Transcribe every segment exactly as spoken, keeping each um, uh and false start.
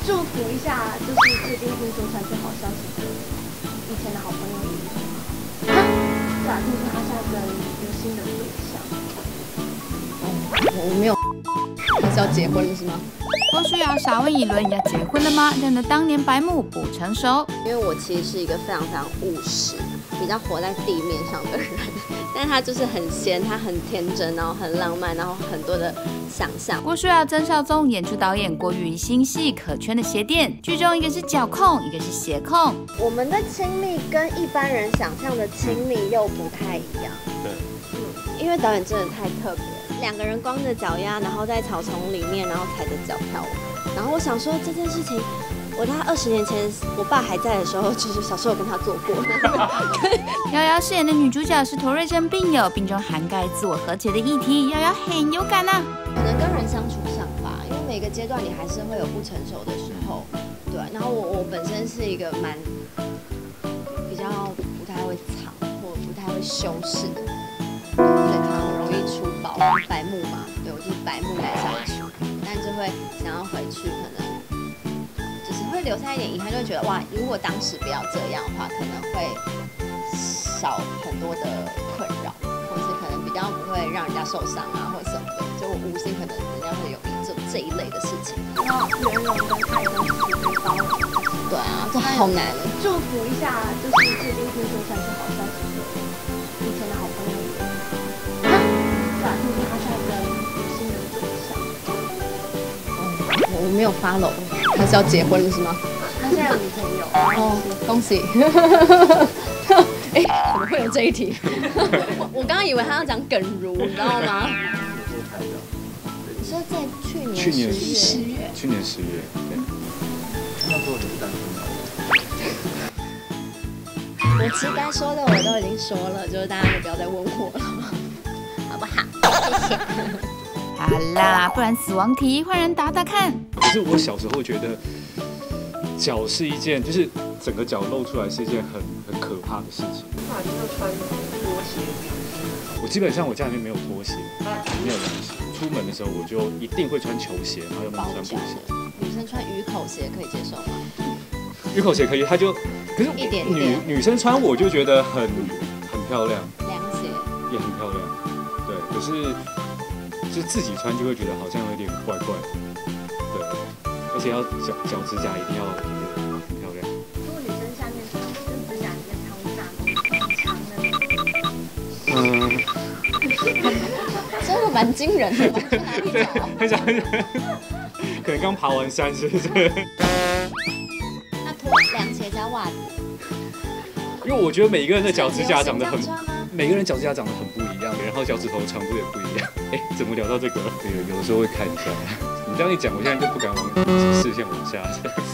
祝福一下，就是最近听说传最好消息的以前的好朋友李玟。啊，对啊，听说他现在跟有新的对象。 我没有，他是要结婚了是吗？ 郭书瑶傻问一轮要结婚了吗？认得当年白目不成熟。 因为我其实是一个非常非常务实，比较活在地面上的人，但他就是很仙，他很天真，然后很浪漫，然后很多的想象。 郭书瑶、曾孝宗演出导演郭玉新戏《可圈的鞋店》，剧中一个是脚控，一个是鞋控。 我们的亲密跟一般人想象的亲密又不太一样。 对， 嗯，因为导演真的太特别了，两个人光着脚丫，然后在草丛里面，然后踩着脚跳舞。然后我想说这件事情。我大概二十年前，我爸还在的时候，就是小时候跟他做过。 瑶瑶饰演的女主角是妥瑞症病友，病中涵盖自我和解的议题，瑶瑶很有感啊。 可能跟人相处上吧，因为每个阶段你还是会有不成熟的时候，对。然后我我本身是一个蛮比较不太会藏或不太会修饰的人，所以常常容易出包，白目嘛，对我就是白目来相处，但就会想要回去可能。会留下一点遗憾，就会觉得哇，如果当时不要这样的话，可能会少很多的困扰，或是可能比较不会让人家受伤啊，或什么的。就无心可能人家会有这这一类的事情。 那圆融跟爱跟慈悲包容， 对啊，这好难。 祝福一下，就是最近听说传出好消息的以前的好朋友李玟。啊，对啊，听说他现在跟有新的对象。 哦，我没有 follow。他是要结婚了是吗？ 他现在有女朋友哦，恭喜！哎、欸，怎么会有这一题？我我刚刚以为他要讲耿如，你知道吗？你说在去年去年十月， 去年十月，对。那时候你是单身吗？ 我其实该说的我都已经说了，就是大家就不要再问我了，好不好？谢谢。 好啦，不然死亡题换人答答看。 可是我小时候觉得脚是一件，就是整个脚露出来是一件很很可怕的事情。 那你就穿拖鞋。 我基本上我家里面没有拖鞋，没有凉鞋。出门的时候我就一定会穿球鞋，然后要不然穿布鞋。 女生穿鱼口鞋可以接受吗？ 鱼口鞋可以，它就可是一点点女女生穿我就觉得很很漂亮， 凉鞋也很漂亮，对。可是就自己穿就会觉得好像有点怪怪的，对。而且要脚脚指甲一定要很漂亮。 如果女生下面就是指甲里面藏炸工，长的。 嗯，真的蛮惊人的，去哪里找？ 很想很想，可能刚爬完山是不是？ 那拖凉鞋加袜子， 因为我觉得每一个人的脚趾甲长得很， 穿吗？ 每个人脚趾甲长得很不一样，然后脚趾头长度也不一样。哎，怎么聊到这个？有有的时候会看一下。你这样一讲，我现在就不敢往视线往下。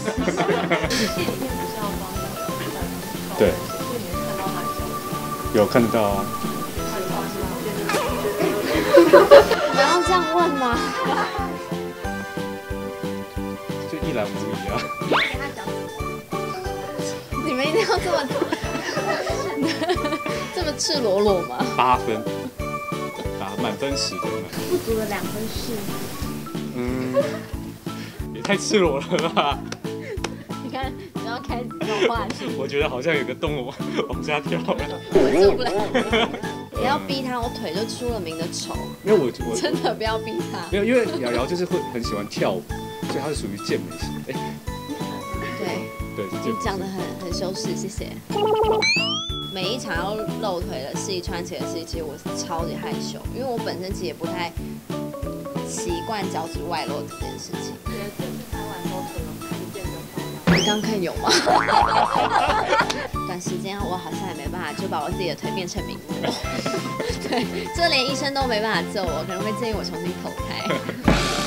对，有看得到啊。 你要这样问吗？ 就一览无遗啊。 你们一定要这么这么赤裸裸吗？ 八分，打满分十分嘛。 不足的两分是。 嗯，也太赤裸了吧？ 你看，你要开始这种话题， 我觉得好像有个洞往往下跳了。 我受不了。不要逼他，我腿就出了名的丑。 因为我我真的不要逼他。 没有，因为瑶瑶就是会很喜欢跳舞，所以她是属于健美型。哎， 对， 对， 你讲的很很修饰，谢谢。每一场要露腿的戏、穿鞋的戏，其实我是超级害羞，因为我本身其实也不太习惯脚趾外露这件事情。 觉得这次拍完之后可能看见的话， 你刚看有吗？短时间我好像也没办法就把我自己的腿变成名模，对，这连医生都没办法救我，可能会建议我重新投胎。